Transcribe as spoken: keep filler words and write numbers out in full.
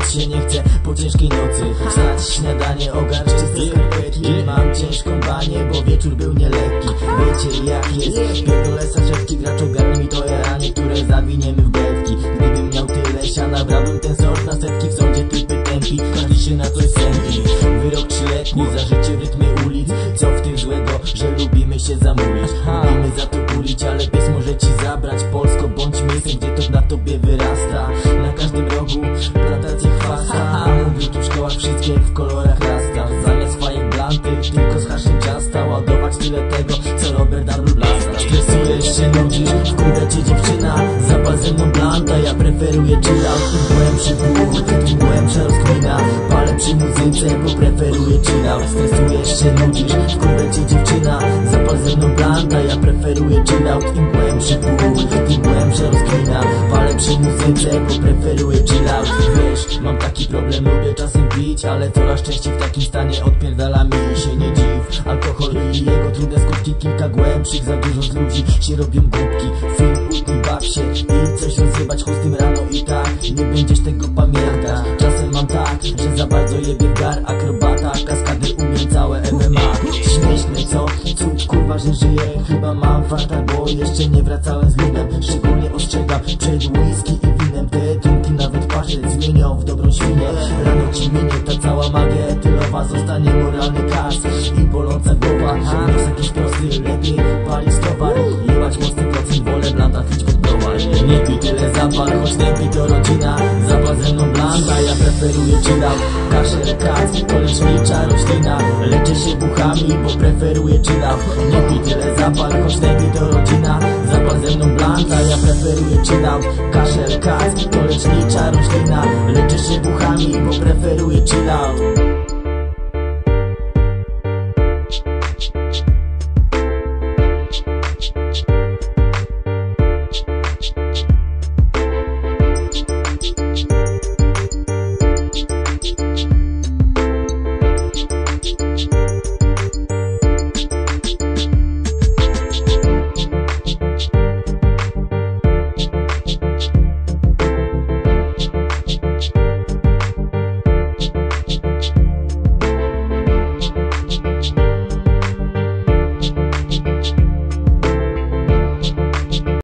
Spać się nie chce po ciężkiej nocy. Wstać, śniadanie, ogarnąć czyste skarpetki. Mam ciężką banię, bo wieczór był nielekki. Wiecie jak jest, pierdolę sarzewki. Gracz ogarnie mi to jaranie, które zawiniemy w betki. Gdybym miał tyle siana, brałbym ten sort na setki. W sądzie typy tępi, każdy się na coś sępi. Wyrok trzyletni, za życie w rytmie ulic. Co w tym złego, że lubimy się zamówić. Lubimy za to kulić, ale pies może ci zabrać. Polsko bądź miejscem, gdzie to na tobie wyrasta. Na każdym rogu plantacje chwasta. A mówił tu w szkołach wszystkie w kolorach rasta. Zamiast fajek blanty, tylko z haszem ciasta. Ładować tyle tego, co Robert Arnold blasta. Stresujesz się, nudzisz, wkurwia cię dziewczyna. Zapal ze mną blanta, ja preferuję chillout. Im głębszy ból, im głębsza rozkmina. Palę przy muzyce, bo preferuję chillout. Stresujesz się, nudzisz, wkurwia cię dziewczyna. Zapal ze mną blanta, ja preferuję chillout. Im głębszy ból, im głębsza rozkmina. Palę przy muzyce, bo preferuję chillout. Wiesz, mam taki problem, lubię czasem pić, ale coraz częściej w takim stanie odpierdala mi się nie dziw. Alkohol i jego trudne skutki, kilka głębszych. Za dużo z ludzi się robią głupki. Film, utnij, baw się i coś rozjebać chustym rano i tak nie będziesz tego pamiętać. Czasem mam tak, że za bardzo jebie w gar. Akrobata, kaskader, umie całe M M A. Śmieszne co? Cud kurwa, że żyję. Chyba mam farta, bo jeszcze nie wracałem z lunem. Szczególnie ostrzegam przed whisky i winem. Te trunki nawet paszę zmienią w dobrą świnię. Rano ci minie ta cała magia etylowa. Zostanie moralny kas i boląca głowa. Nos jakiś prosty, lepiej palić towar. Jebać mocny procent, wolę blanta chwyć pod browar. Nie pij tyle zapal, choć nie pij to rodzina. Zapal ze mną blanta, ja preferuję chillout. Kaszel, kac, to lecznicza roślina. Leczę się buchami, bo preferuję chillout. Nie pij tyle zapal, choć nie pij to rodzina. Zapal ze mną blanta, ja preferuję chillout. Kaszel, kac, to lecznicza roślina. Leczę się buchami, bo preferuję chillout.